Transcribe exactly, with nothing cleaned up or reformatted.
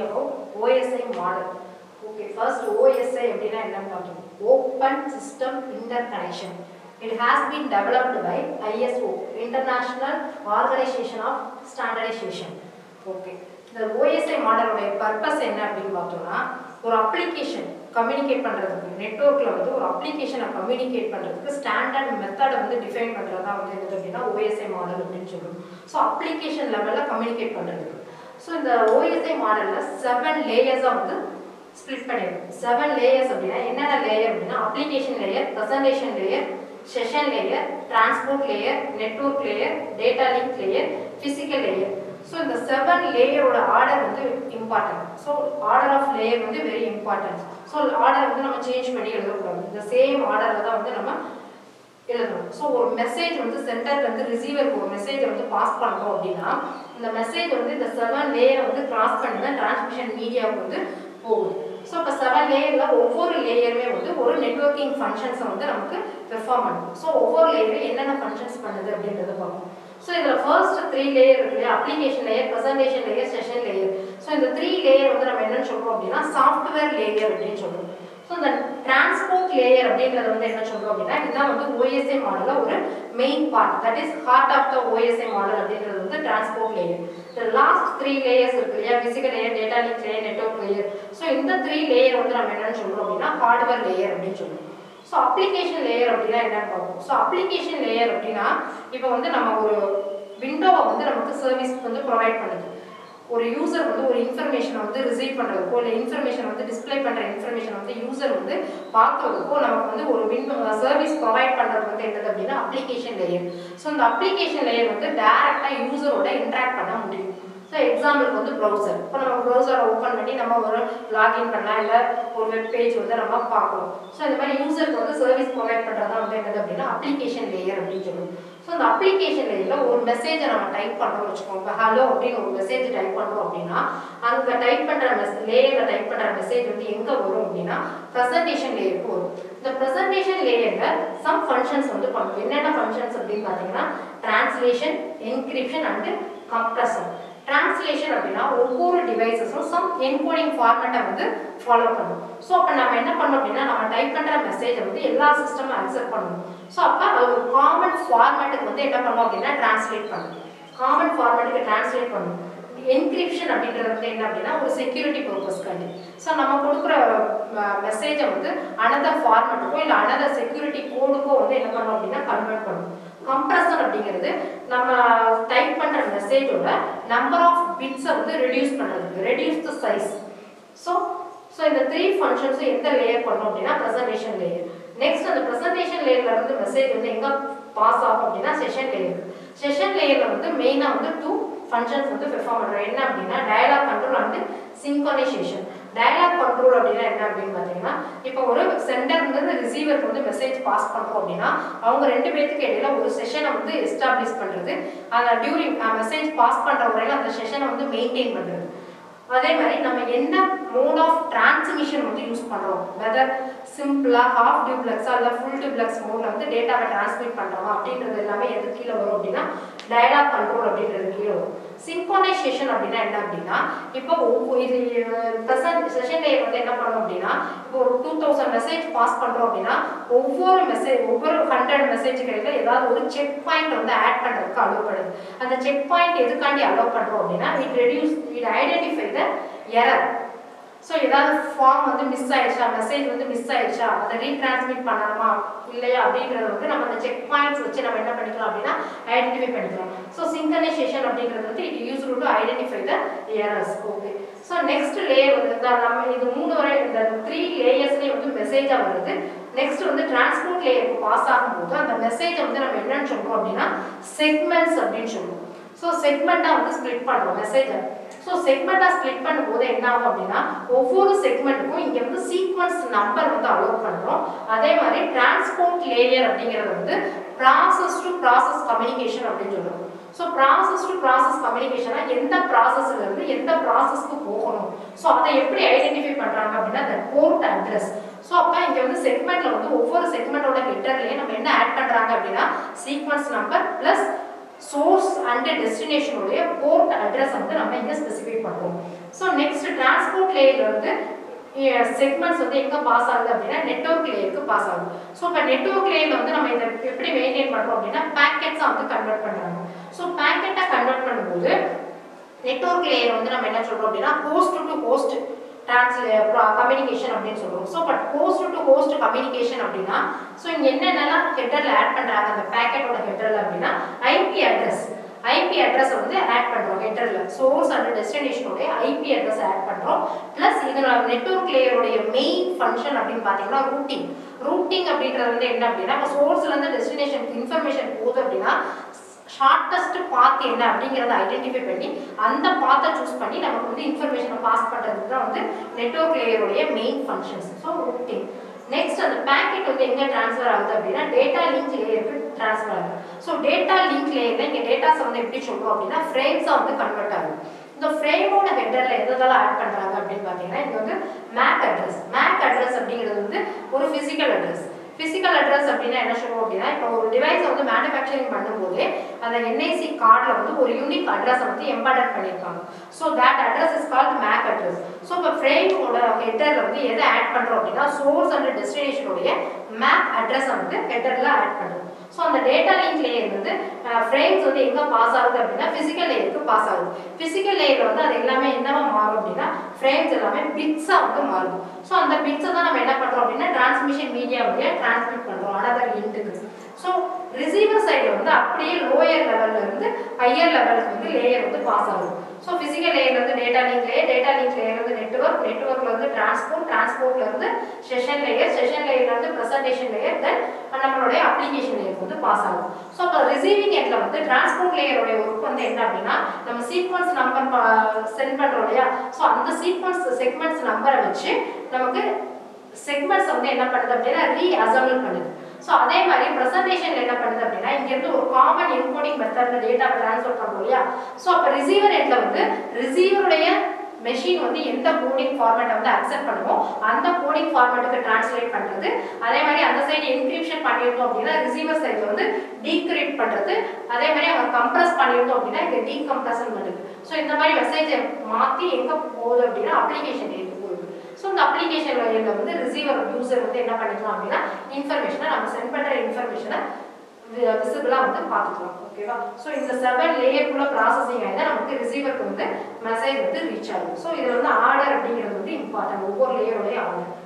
about O S I model. Okay, first O S I அப்படினா என்னன்னு பார்ப்போம். Open System Interconnection. It has been developed by I S O, International Organization of Standardization. Okay. The O S I model உடைய purpose என்ன அப்படினு பார்த்தோம்னா ஒரு application communicate பண்றதுக்கு நெட்வொர்க்ல வந்து ஒரு application communicate பண்றதுக்கு standard method வந்து define பண்றதா வந்து என்னது அப்படினா O S I model அப்படினு சொல்றோம். So application levelல communicate பண்றதுக்கு. So இந்த O S I modelல seven layers வந்து split பண்ணிருக்கோம். seven layers அப்படினா என்னென்ன layer அப்படினா application layer, presentation layer, session layer, transport layer, network layer, data link layer, physical layer. So இந்த seven layer ஓட order வந்து important. So order of layer வந்து very important. So order வந்து நம்ம change பண்ணி எழுத கூடாது. இந்த same orderல தான் வந்து நம்ம எழுதணும். So ஒரு மெசேஜ் வந்து சென்டர்ல இருந்து ரிசீவருக்கு ஒரு மெசேஜ் வந்து பாஸ் பண்றோம் அப்படினா இந்த மெசேஜ் வந்து இந்த seven layer வந்து கிராஸ் பண்ணி தான் டிரான்ஸ்மிஷன் மீடியாவுக்கு வந்து போகுது. So இப்ப seven லேயர்ல ஒவ்வொரு லேயருமே வந்து ஒரு நெட்வொர்க்கிங் ஃபங்க்ஷன்ஸ் வந்து நமக்கு பெர்ஃபார்ம் பண்ணும். So ஒவ்வொரு லேயரும் என்னென்ன ஃபங்க்ஷன்ஸ் பண்ணுது அப்படின்றத பார்ப்போம். So இதுல first three layer இருக்கு application layer, presentation layer, session layer. So இந்த three layer வந்து நம்ம என்னன்னு சொல்றோம் அப்படினா சாஃப்ட்வேர் லேயர் அப்படினு சொல்றோம். So the transport layer அப்படிங்கறது வந்து என்ன சொல்றோம் அப்படினா இதுதான் வந்து O S I மாடல்ல ஒரு main part, that is heart of the O S I model அப்படிங்கிறது வந்து transport layer. The last three layers இருக்கு இல்லையா, physical layer, data link layer, network layer. So இந்த three layer வந்து நம்ம என்னன்னு சொல்றோம் அப்படினா hardware layer அப்படினு சொல்றோம். So application layer அப்படினா என்னன்னு பார்ப்போம். So application layer அப்படினா இப்போ வந்து நம்ம ஒரு விண்டோவை வந்து நமக்கு சர்வீஸ் வந்து ப்ரொவைட் பண்ணுது. ஒரு யூசர் வந்து ஒரு இன்ஃபர்மேஷனை வந்து ரிசீவ் பண்றதுக்கோ இல்ல இன்ஃபர்மேஷன் வந்து டிஸ்ப்ளே பண்ற இன்ஃபர்மேஷன் வந்து யூசர் வந்து பார்க்கிறதுக்கோ நமக்கு வந்து ஒரு விண்டோ சர்வீஸ் ப்ரொவைட் பண்றது வந்து என்னது அப்படினா அப்ளிகேஷன் லேயர். சோ இந்த அப்ளிகேஷன் லேயர் வந்து டைரக்ட்டா யூசரோட இன்டராக்ட் பண்ண முடியும். சோ எக்ஸாம்பிளுக்கு வந்து browser. இப்போ நம்ம browser ஓபன் பண்ணி நம்ம ஒரு லாகின் பண்ணலாம் இல்ல ஒரு வெப் பேஜ் வந்து நம்ம பார்க்கலாம். சோ இந்த மாதிரி யூசருக்கு வந்து சர்வீஸ் ப்ரொவைட் பண்றதா வந்து என்னது அப்படினா அப்ளிகேஷன் லேயர் அப்படினு சொல்றோம். சோ இந்த அப்ளிகேஷன் லேயர்ல ஒரு மெசேஜை நம்ம டைப் பண்றோம் வெச்சுக்கோங்க. இப்போ ஹலோ அப்படினு ஒரு மெசேஜ் டைப் பண்றோம் அப்படினா அந்த டைப் பண்ற மெசேஜ் லேயர்ல டைப் பண்ற மெசேஜ் வந்து எங்க வரும் அப்படினா பிரசன்டேஷன் லேயருக்கு வரும். இந்த பிரசன்டேஷன் லேயர்ல சம் ஃபங்க்ஷன்ஸ் வந்து பண்ணும். என்னென்ன ஃபங்க்ஷன்ஸ் அப்படினு பாத்தீங்கன்னா translation, encryption and compression. Translation அப்படினா ஒவ்வொரு டிவைசஸும் சம் என்கோடிங் ஃபார்மேட்டை வந்து ஃபாலோ பண்ணும். சோ அப்ப நம்ம என்ன பண்ணோம் அப்படினா நம்ம டைப் பண்ற மெசேஜை வந்து எல்லா சிஸ்டமும் அக்செப்ட் பண்ணணும். சோ அப்ப அது ஒரு காமன் ஃபார்மேட்டுக்கு வந்து என்ன பண்ணோம் அப்படினா டிரான்ஸ்லேட் பண்ணணும். காமன் ஃபார்மேட்டுக்கு டிரான்ஸ்லேட் பண்ணணும். என்கிரிப்ஷன் அப்படின்றது வந்து என்ன அப்படினா ஒரு செக்யூரிட்டி பர்பஸ்க்காண்டி. சோ நம்ம கொடுக்குற மெசேஜை வந்து another ஃபார்மேட்டுக்கோ இல்ல another செக்யூரிட்டி கோடுக்கோ வந்து என்ன பண்ணோம் அப்படினா கன்வெர்ட் பண்ணணும். கம்ப்ரஷன் அப்படிங்கிறது நம்ம டைப் பண்ற மெசேஜோட நம்பர் ஆஃப் பிட்ஸ் வந்து ரெடியூஸ் பண்றது, reduce the size. So so இந்த த்ரீ ஃபங்க்ஷன்ஸ் எந்த லேயர் பண்ணோம் அப்படினா பிரசன்டேஷன் லேயர். நெக்ஸ்ட் அந்த பிரசன்டேஷன் லேயர்ல இருந்து மெசேஜ் வந்து எங்க பாஸ் ஆகும் அப்படினா செஷன் லேயர். செஷன் லேயர்ல வந்து மெயினா வந்து டூ ஃபங்க்ஷன்ஸ் வந்து பெர்ஃபார்ம் பண்றோம். என்ன அப்படினா dialogue control and synchronisation. Dialogue control அப்படினா என்ன அப்படினு பாத்தீங்கன்னா இப்போ ஒரு சென்டர்ல இருந்து ரிசீவருக்கு வந்து மெசேஜ் பாஸ் பண்றோம் அப்படினா அவங்க ரெண்டு பேருக்கு இடையில ஒரு செஷனை வந்து எஸ்டாப்லிஷ் பண்றது, அந்த டியூரிங் மெசேஜ் பாஸ் பண்ற வரையில அந்த செஷனை வந்து மெயின்டைன் பண்றது. அதே மாதிரி நம்ம என்ன மோட் ஆஃப் டிரான்ஸ்மிஷன் வந்து யூஸ் பண்றோம், வெதர் சிம்பிளா ஹாஃப் டியூப்ளெக்ஸா இல்ல ஃபுல் டியூப்ளெக்ஸ் மோட்ல வந்து டேட்டாவை டிரான்ஸ்மிட் பண்றோமா அப்படின்றது எல்லாமே எது கீழ வரும் அப்படினா டயலாக் கண்ட்ரோல் அப்படின்றது கீழ வரும். சிங்க்ரோனைசேஷன் அப்படினா என்ன அப்படினா இப்போ இது பிரசன்ட் செஷன் லேயர் வந்து என்ன பண்ணும் அப்படினா இப்போ ஒரு two thousand மெசேஜ் பாஸ் பண்றோம் அப்படினா ஒவ்வொரு மெசேஜ் ஒவ்வொரு hundred மெசேஜ்க்கு இடையில ஏதாவது ஒரு செக் பாயிண்ட் வந்து ஆட் பண்றதுக்கு அலோவ் பண்ணுது. அந்த செக் பாயிண்ட் எதுக்காண்டி அலோவ் பண்றோம் அப்படினா it reduce it identify the error. So ஏதாவது ஃபார்ம் வந்து மிஸ் ஆயிடுச்சா, மெசேஜ் வந்து மிஸ் ஆயிடுச்சா, அதை ரீட்ரான்ஸ்மிட் பண்ணணுமா இல்லையா அப்படிங்கறது வந்து நம்ம அந்த செக் பாயிண்ட்ஸ் வச்சு நம்ம என்ன பண்ணிக்கலாம் அப்படினா ஐடென்டிஃபை பண்ணிக்கலாம். சோ சிங்க்ரோனைசேஷன் அப்படிங்கிறது வந்து it used to identify the errors. Okay. So next layer வந்து நம்ம இது மூணு வரை இந்த three லேயர்ஸ்லயே வந்து மெசேஜா வருது. நெக்ஸ்ட் வந்து டிரான்ஸ்போர்ட் லேயருக்கு பாஸ் ஆகும்போது அந்த மெசேஜை வந்து நம்ம என்னன்னு சொல்றோம் அப்படினா செக்மெண்ட்ஸ் அப்படினு சொல்றோம். சோ செக்மெண்டா வந்து ஸ்ப்ளிட் பண்றோம் மெசேஜை. சோ செக்மெண்டா ஸ்ப்ளிட் பண்ணும்போது என்ன ஆகும் அப்படினா ஒவ்வொரு செக்மெண்ட்டுக்கும் இங்க வந்து சீக்வென்ஸ் நம்பர் வந்து அலோவ் பண்றோம். அதே மாதிரி டிரான்ஸ்போர்ட் லேயர் அப்படிங்கிறது வந்து process to process communication அப்படினு சொல்றோம். சோ process to process communicationனா எந்த processல இருந்து எந்த processக்கு போகணும், சோ அதை எப்படி ஐடென்டிஃபை பண்றாங்க அப்படினா the port address. சோ அப்ப இங்க வந்து செக்மெண்ட்ல வந்து ஒவ்வொரு செக்மெண்டோட ஹெட்டர்லயே நம்ம என்ன ஆட் பண்றாங்க அப்படினா sequence number plus source and destination உடைய port address வந்து நம்ம இங்க ஸ்பெசிஃபை பண்றோம். ஸோ நெக்ஸ்ட் டிரான்ஸ்போர்ட் லேயர்ல வந்து செக்மெண்ட்ஸ் வந்து எங்க பாஸ் ஆகுது அப்படின்னா நெட்வொர்க் லேயருக்கு பாஸ் ஆகுது. ஸோ இப்போ நெட்வொர்க் லேயர்ல வந்து நம்ம இதை எப்படி மெயின்டைன் பண்றோம் அப்படின்னா பேக்கெட்ஸா வந்து கன்வெர்ட் பண்றாங்க. ஸோ பேக்கெட்டா கன்வெர்ட் பண்ணும்போது நெட்வொர்க் லேயர் வந்து நம்ம என்ன சொல்றோம் அப்படின்னா ஹோஸ்ட் டு ஹோஸ்ட் கம்யூனிகேஷன் அப்படின்னு சொல்றோம். So but host to host communication அப்படின்னா ஸோ இங்க என்னென்னலாம் ஹெட்டர்ல ஆட் பண்றாங்க அந்த பேக்கெட்டோட ஹெட்டர்ல அப்படின்னா ஐபி அட்ரஸ் ஐபி அட்ரஸ் வந்து ஆட் பண்றோம் ஹெட்டர்ல சோர்ஸ் அண்ட் டெஸ்டினேஷனோட ஐபி அட்ரஸ் ஆட் பண்றோம். பிளஸ் இதோட நெட்வொர்க் லேயரோட மெயின் ஃபங்க்ஷன் அப்படின்னு பாத்தீங்கன்னா ரூட்டிங் ரூட்டிங் அப்படின்றது வந்து என்ன அப்படின்னா சோர்ஸ்ல இருந்து டெஸ்டினேஷனுக்கு இன்ஃபர்மேஷன் போகுது அப்படின்னா ஷார்ட்டஸ்ட் பாத் என்ன அப்படிங்கறத ஐடென்டிஃபை பண்ணி அந்த பாத்தை சூஸ் பண்ணி நமக்கு வந்து இன்ஃபர்மேஷனை பாஸ் பண்றதுக்கு தான் வந்து நெட்வொர்க் லேயரோட main functions. So routing. Next அந்த பேக்கெட் வந்து எங்க டிரான்ஸ்ஃபர் ஆகுது அப்படின்னா டேட்டா லிங்க் லேயருக்கு டிரான்ஸ்ஃபர் ஆகுது. ஸோ டேட்டா லிங்க் லேயர்ல இங்க டேட்டாஸ் வந்து எப்படி சொல்றோம் அப்படின்னா ஃப்ரேம்ஸா வந்து கன்வெர்ட் ஆகுது. இந்த ஃப்ரேமோட ஹெட்டர்ல எதெல்லாம் ஆட் பண்றாங்க அப்படின்னு பாத்தீங்கன்னா இங்க வந்து மேக் அட்ரஸ் மேக் அட்ரஸ் அப்படிங்கிறது வந்து ஒரு பிசிக்கல் அட்ரஸ். பிசிக்கல் அட்ரஸ் அப்படின்னா என்ன சொல்லுவோம் அப்படின்னா இப்போ ஒரு டிவைஸ் வந்து மேனுஃபேக்சரிங் பண்ணும்போது அந்த என்ஐசி கார்டில் வந்து ஒரு யூனிக் அட்ரஸை வந்து எம்பார்டர் பண்ணியிருக்காங்க. So that address is called MAC address. So இப்போ ஃப்ரேமோட ஹெட்டரில் வந்து எதை ஆட் பண்ணுறோம் அப்படின்னா சோர்ஸ் அண்ட் டெஸ்டினேஷனுடைய மேக் அட்ரஸை வந்து ஹெட்டரில் ஆட் பண்ணுறோம். ஸோ அந்த டேட்டா லிங்க் லேயர் வந்து ஃப்ரேம்ஸ் வந்து எங்கே பாஸ் ஆகுது அப்படின்னா ஃபிசிக்கல் லேயருக்கு பாஸ் ஆகுது. ஃபிசிக்கல் லேயரில் வந்து அது எல்லாமே என்னவா மாறும் அப்படின்னா ஃப்ரேம்ஸ் எல்லாமே பிட்ஸாக வந்து மாறும். ஸோ அந்த பிட்ஸை தான் நம்ம என்ன பண்ணுறோம் அப்படின்னா டிரான்ஸ்மிஷன் மீடியா வழியாக டிரான்ஸ்மிட் பண்ணுறோம் அனதர் லிங்க்குக்கு. ஸோ ரிசீவர் சைடில் வந்து அப்படியே லோயர் லெவலில் இருந்து ஹையர் லெவலுக்கு வந்து லேயர் வந்து பாஸ் ஆகுது. ஸோ ஃபிசிக்கல் லேயர்ல இருந்து data link layer data link layer வந்து நெட்வொர்க் நெட்வொர்க்ல இருந்து டிரான்ஸ்போர்ட் டிரான்ஸ்போர்ட்ல இருந்து செஷன் லேயர் செஷன் லேயர்ல இருந்து பிரசன்டேஷன் லேயர் தென் நம்மளுடைய அப்ளிகேஷன் லேயர் வந்து பாஸ் ஆகும். ஸோ இப்போ ரிசீவிங் எண்ட்ல வந்து டிரான்ஸ்போர்ட் லேயரோட ஒர்க் வந்து என்ன அப்படின்னா நம்ம சீக்வன்ஸ் நம்பர் சென்ட் பண்றோம் இல்லையா. ஸோ அந்த சீக்வன்ஸ் செக்மெண்ட்ஸ் நம்பரை வச்சு நமக்கு செக்மெண்ட்ஸ் வந்து என்ன பண்ணுது அப்படின்னா ரீ அசம்பிள் பண்ணுது. ஸோ அதே மாதிரி பிரசன்டேஷன்ல என்ன பண்ணுது அப்படின்னா இங்க இருந்து ஒரு காமன் என்கோடிங் மெத்தட்ல டேட்டாவை டிரான்ஸ்ஃபர் பண்றோம் இல்லையா. ஸோ அப்போ ரிசீவர் எண்ட்ல வந்து ரிசீவருடைய மெஷின் வந்து எந்த கோடிங் ஃபார்மேட்டை வந்து அக்செப்ட் பண்ணுமோ அந்த கோடிங் ஃபார்மேட்டுக்கு டிரான்ஸ்லேட் பண்றது. அதே மாதிரி அந்த சைடு என்கிரிப்ஷன் பண்ணியிருந்தோம் அப்படின்னா ரிசீவர் சைடில் வந்து டீக்ரிப்ட் பண்றது. அதே மாதிரி அவங்க கம்ப்ரஸ் பண்ணியிருந்தோம் அப்படின்னா இங்கே டீகம்ப்ரஷன் பண்ணுது. ஸோ இந்த மாதிரி மெசேஜை மாற்றி எங்கே போகுது அப்படின்னா அப்ளிகேஷன் லேயருக்கு போகுது. ஸோ இந்த அப்ளிகேஷன் லேயரில் வந்து ரிசீவர் யூசர் வந்து என்ன பண்ணிக்கலாம் அப்படின்னா இன்ஃபர்மேஷனை நம்ம சென்ட் பண்ணுற இன்ஃபர்மேஷனை விசிபிளாக வந்து பார்த்துக்கலாம். ஓகேவா. ஸோ இந்த செவன் லேயருக்குள்ள ப்ராசஸிங் ஆகிதான் நமக்கு ரிசீவருக்கு வந்து மெசேஜ் வந்து ரீச் ஆகும். ஸோ இதில் வந்து ஆர்டர் அப்படிங்கிறது வந்து இம்பார்ட்டன்ட் ஒவ்வொரு லேயரோடைய ஆர்டர்.